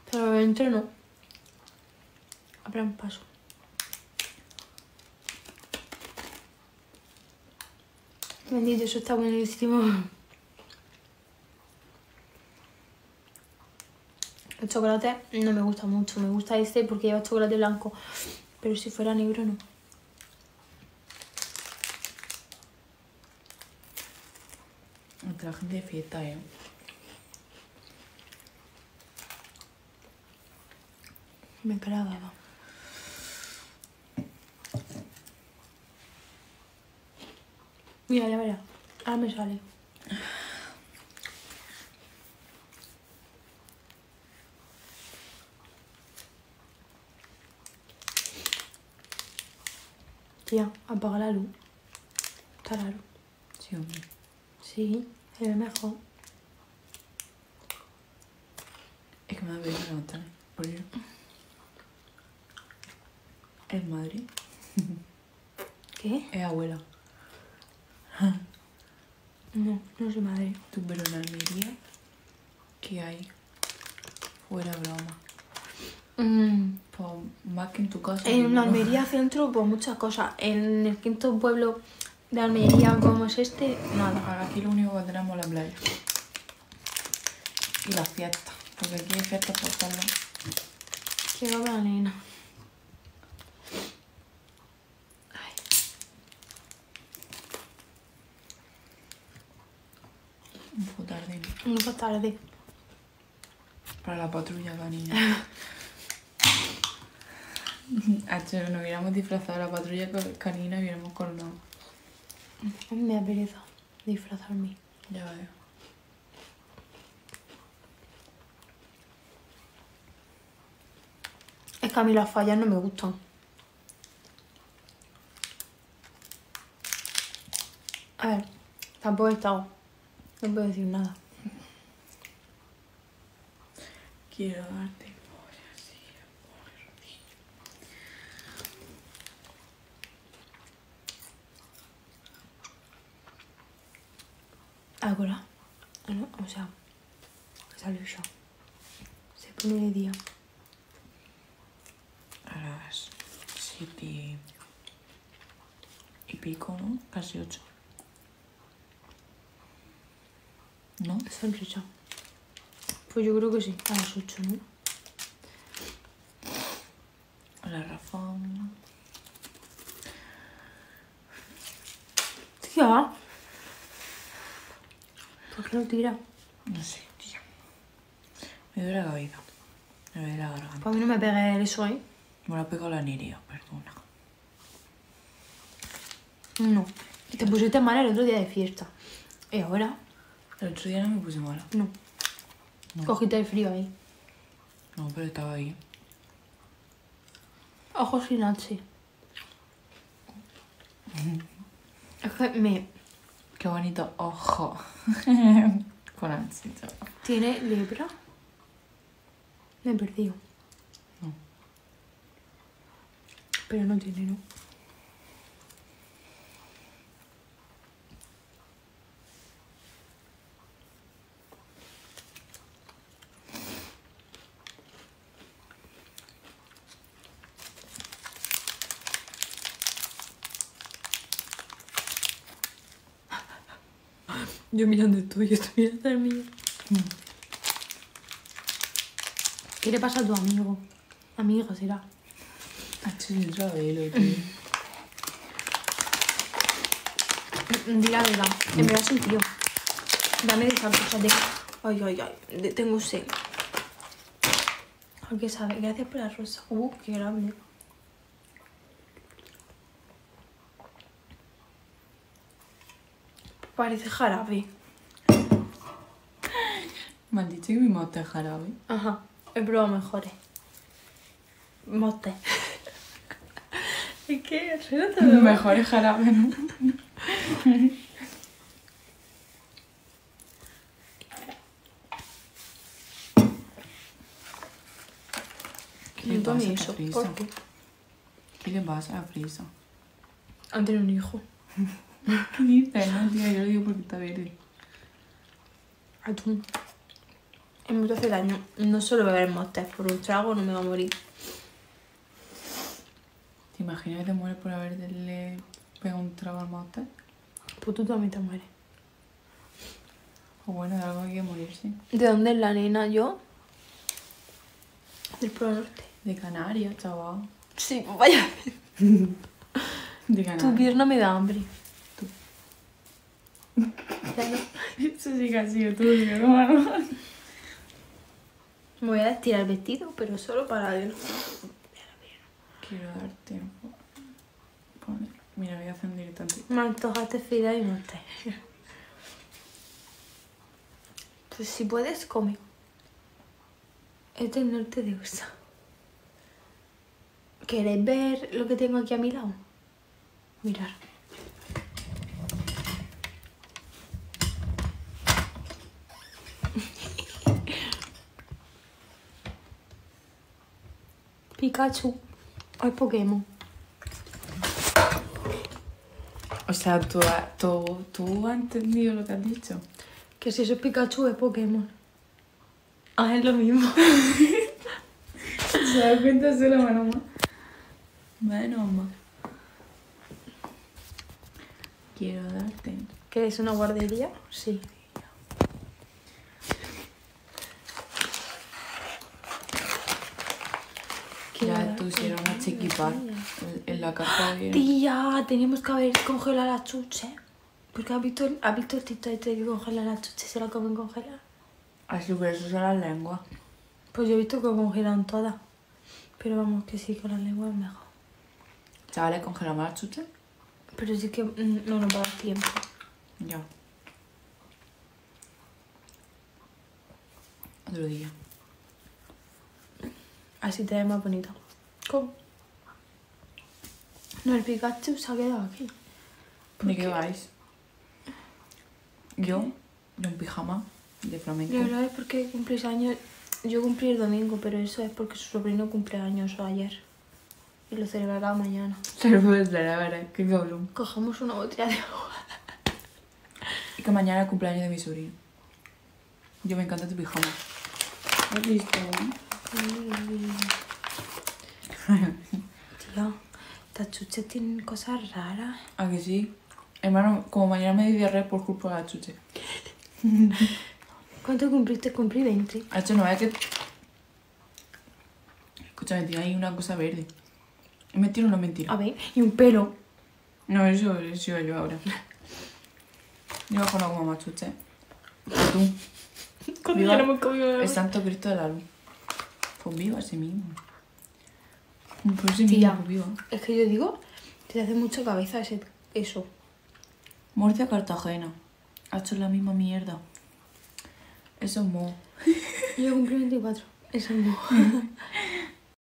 Pero dentro no. Habrá un paso. Bendito, eso está buenísimo. El chocolate no me gusta mucho. Me gusta este porque lleva chocolate blanco. Pero si fuera negro, no. Otra gente de fiesta, Me cargaba. Mira, ya verás. Ahora me sale. Tía, apaga la luz. Está raro. Sí, hombre. Sí, se ve mejor. Es que me da pena levantarme. Por ello. ¿Es madre? ¿Qué? Es abuela. No, no soy madre. Tú, pero en Almería, ¿qué hay? Fuera broma. Pues más que en tu casa. En Almería centro, pues muchas cosas. En el quinto pueblo de Almería, como es este, nada. Ahora aquí lo único que tenemos es la playa. Y las fiestas. Porque aquí hay fiestas por todos lados. Qué va la nena. Ay. Un poco tarde, ¿no? Un poco tarde. Para la patrulla canina. Nos hubiéramos disfrazado de la patrulla canina y hubiéramos coronado. Me da pereza disfrazarme. Ya veo. Es que a mí las fallas no me gustan. A ver, tampoco he estado. No puedo decir nada. Quiero darte polla, sí, Ahora, no, o sea, salió ya. Se pone de día. a las 7 y pico, ¿no? Casi 8. ¿No? Sonrisa. Pues yo creo que sí, a las 8, ¿no? La Rafón. Tía. ¿Por qué no tira? No sé, tío. Me duele la cabeza. Me duele la garganta. Pues a mí no me pegue eso, ¿eh? Me lo ha pegado la niria, perdona. No. Te pusiste mal el otro día de fiesta. ¿Y ahora? El otro día no me puse mala. No. No. Cogiste el frío ahí. No, pero estaba ahí. Ojos sin H. Es que me... Qué bonito ojo. Con ansiedad. ¿Tiene lepra? Me he perdido. No. Pero no tiene, ¿no? Yo mirando el tuyo, tú mirando el mío. ¿Qué le pasa a tu amigo? Amiga será. Sí, lo tío. Di la verdad, en verdad sí, tío. Dame de esas cosas de... Ay, ay, ay, tengo sed. Porque sabe, gracias por la rosa. Qué grande. Parece jarabe. Me han dicho que mi mote es jarabe. Ajá, he probado mejores. Mote. Es que suena todo. Mejor es jarabe, ¿no? ¿Qué le No pasa tome a eso. esta frisa? ¿Por qué? ¿Qué le pasa a la frisa? Han tenido un hijo. ¿Qué dices? No, tía, yo lo digo porque está verde. Atún. En mi 12 años no suelo beber Monster. Por un trago no me va a morir. ¿Te imaginas que te mueres por haberle pegado un trago al Monster? Pues tú también te mueres. O bueno, de algo hay que morirse. ¿De dónde es la nena? ¿Yo? Del Polo Norte. De Canarias, chaval. Sí, pues vaya. De Tu Canarias. pierna me da hambre. Ya no. Eso sí que ha sido tuyo, hermano. Me voy a estirar el vestido, pero solo para ver. Quiero dar tiempo. Poner. Mira, voy a hacer un directo antes. Me antojaste fida y Monster. Pues si puedes, come. Es del norte de USA. ¿Queréis ver lo que tengo aquí a mi lado? Mirar. Pikachu. O es Pokémon. O sea, ¿tú has entendido lo que has dicho? Que si eso es Pikachu es Pokémon. Ah, es lo mismo. ¿Se da cuenta solo Manoma? Manoma. Quiero darte. ¿Que es una guardería? Sí. Ya tú si eras una chiquipar en la carta de... Tía, tenemos que haber congelado las chuches. Porque has visto el TikTok este que congela las chuches y se la comen congeladas. Así que eso son las lenguas. Pues yo he visto que congelan todas. Pero vamos, que sí, con la lengua es mejor. Chavales, ¿congelamos las chuches? Pero sí que no nos va a dar tiempo. Ya. Otro día. Así te ves más bonita. ¿Cómo? No, el Pikachu se ha quedado aquí. ¿De qué vais? Yo, de un pijama de flamenco. La verdad es porque cumplís años. Yo cumplí el domingo, pero eso es porque su sobrino cumple años ayer. Y lo celebrará mañana. Se lo puedes dar, ¿verdad? Qué cabrón. Cojamos una botella de agua. Y que mañana es el cumpleaños de mi sobrino. Yo me encanta tu pijama. ¿Has visto? Tío, estas chuches tienen cosas raras. ¿A que sí? Hermano, como mañana me dio diarrea por culpa de la chuche. ¿Cuánto cumpliste? Cumplí 20. Ha hecho, no vaya que... Escúchame, tiene ahí una cosa verde. ¿Es mentira o no es mentira? A ver, y un pelo. No, eso iba yo ahora. Yo bajo una goma más chuche. Tú. Cuando Viva ya no hemos comido. El Santo Cristo de la Luz. Pues viva ese mismo. Pues ese Tía, mismo, pues viva. es que yo digo, te hace mucha cabeza eso. Murcia, Cartagena. Ha hecho la misma mierda. Eso es mo. Yo cumplí 24. Eso no.